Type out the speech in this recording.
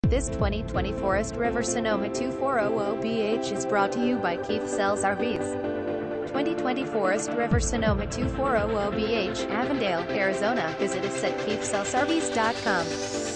This 2020 Forest River Sonoma 2400BH is brought to you by Sells RVs. 2020 Forest River Sonoma 2400BH, Avondale, Arizona. Visit us at KeithSellsRVs.com.